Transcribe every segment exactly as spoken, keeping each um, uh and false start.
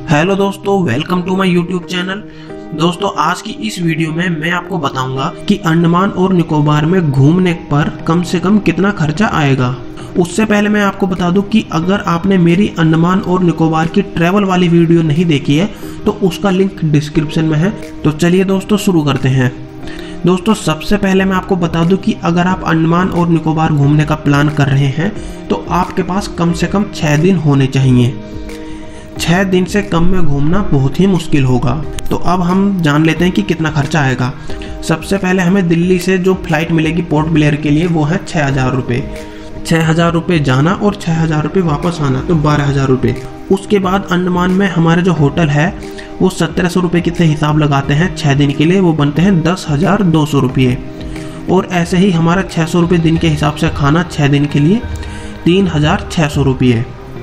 Hello दोस्तों, welcome to my YouTube channel. दोस्तों, आज की इस वीडियो में मैं आपको बताऊंगा कि अंडमान और निकोबार में घूमने पर कम से कम कितना खर्चा आएगा। उससे पहले मैं आपको बता दूं कि अगर आपने मेरी अंडमान और निकोबार की ट्रैवल वाली वीडियो नहीं देखी है तो उसका लिंक डिस्क्रिप्शन में है। तो चलिए दोस्तों शुरू करते हैं। दोस्तों, सबसे पहले मैं आपको बता दूं कि अगर आप अंडमान और निकोबार घूमने का प्लान कर रहे हैं तो आपके पास कम से कम छः दिन होने चाहिए। छः दिन से कम में घूमना बहुत ही मुश्किल होगा। तो अब हम जान लेते हैं कि कितना खर्चा आएगा। सबसे पहले हमें दिल्ली से जो फ्लाइट मिलेगी पोर्ट ब्लेयर के लिए वो है छः हज़ार रुपये। छः हज़ार रुपये जाना और छः हज़ार रुपये वापस आना, तो बारह हज़ार रुपये। उसके बाद अंडमान में हमारे जो होटल है वो सत्रह सौ रुपये के हिसाब लगाते हैं छः दिन के लिए, वो बनते हैं दस हज़ार दो सौ रुपये। और ऐसे ही हमारा छः सौ रुपये दिन के हिसाब से खाना छः दिन के लिए तीन हज़ार छः सौ रुपये।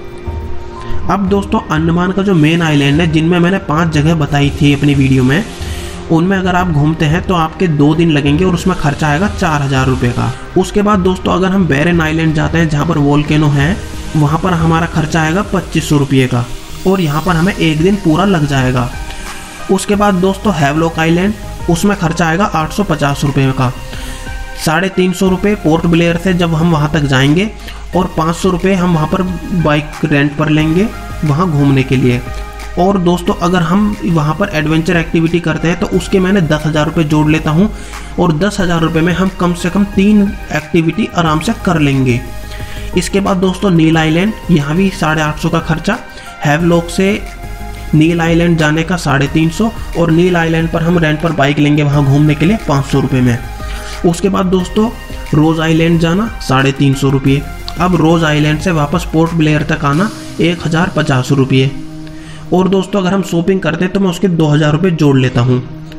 अब दोस्तों, अंडमान का जो मेन आइलैंड है, जिनमें मैंने पांच जगह बताई थी अपनी वीडियो में, उनमें अगर आप घूमते हैं तो आपके दो दिन लगेंगे और उसमें खर्चा आएगा चार हज़ार रुपये का। उसके बाद दोस्तों, अगर हम बैरन आइलैंड जाते हैं जहाँ पर वोल्केनो है, वहाँ पर हमारा खर्चा आएगा पच्चीस सौ रुपये का और यहाँ पर हमें एक दिन पूरा लग जाएगा। उसके बाद दोस्तों, हैवलॉक आइलैंड, उसमें खर्चा आएगा आठ सौ पचास रुपये का। साढ़े तीन सौ रुपये पोर्ट ब्लेयर से जब हम वहाँ तक जाएंगे और पाँच सौ रुपये हम वहाँ पर बाइक रेंट पर लेंगे वहाँ घूमने के लिए। और दोस्तों, अगर हम वहाँ पर एडवेंचर एक्टिविटी करते हैं तो उसके मैंने दस हज़ार रुपये जोड़ लेता हूँ और दस हज़ार रुपये में हम कम से कम तीन एक्टिविटी आराम से कर लेंगे। इसके बाद दोस्तों, नील आइलैंड, यहाँ भी साढ़े आठ सौ का खर्चा। हैवलॉक से नील आइलैंड जाने का साढ़े तीन सौ और नील आइलैंड पर हम रेंट पर बाइक लेंगे वहाँ घूमने के लिए पाँच सौ रुपये में। उसके बाद दोस्तों, रोज़ आइलैंड जाना साढ़े तीन सौ रुपये। अब रोज़ आइलैंड से वापस पोर्ट ब्लेयर तक आना एक हज़ार पचास रुपये। और दोस्तों, अगर हम शॉपिंग करते हैं तो मैं उसके दो हज़ार रुपये जोड़ लेता हूँ।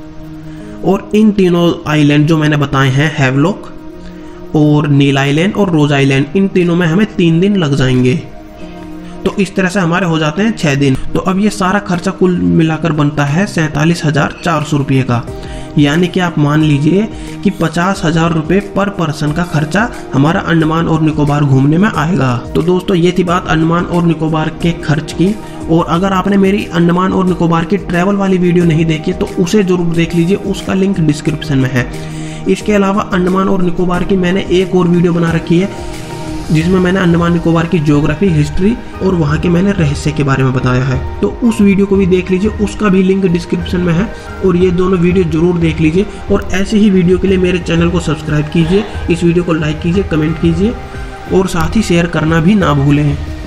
और इन तीनों आइलैंड जो मैंने बताए हैं, हैवलॉक और नील आइलैंड और रोज़ आइलैंड, इन तीनों में हमें तीन दिन लग जाएंगे। तो इस तरह से हमारे हो जाते हैं छः दिन। तो अब ये सारा खर्चा कुल मिलाकर बनता है सैंतालीस हज़ार चार सौ रुपये का। यानी कि आप मान लीजिए कि पचास हज़ार रुपये पर पर्सन का खर्चा हमारा अंडमान और निकोबार घूमने में आएगा। तो दोस्तों, ये थी बात अंडमान और निकोबार के खर्च की। और अगर आपने मेरी अंडमान और निकोबार की ट्रैवल वाली वीडियो नहीं देखी तो उसे जरूर देख लीजिए, उसका लिंक डिस्क्रिप्शन में है। इसके अलावा अंडमान और निकोबार की मैंने एक और वीडियो बना रखी है जिसमें मैंने अंडमान निकोबार की ज्योग्राफी, हिस्ट्री और वहाँ के मैंने रहस्य के बारे में बताया है। तो उस वीडियो को भी देख लीजिए, उसका भी लिंक डिस्क्रिप्शन में है। और ये दोनों वीडियो जरूर देख लीजिए। और ऐसे ही वीडियो के लिए मेरे चैनल को सब्सक्राइब कीजिए, इस वीडियो को लाइक कीजिए, कमेंट कीजिए और साथ ही शेयर करना भी ना भूलें।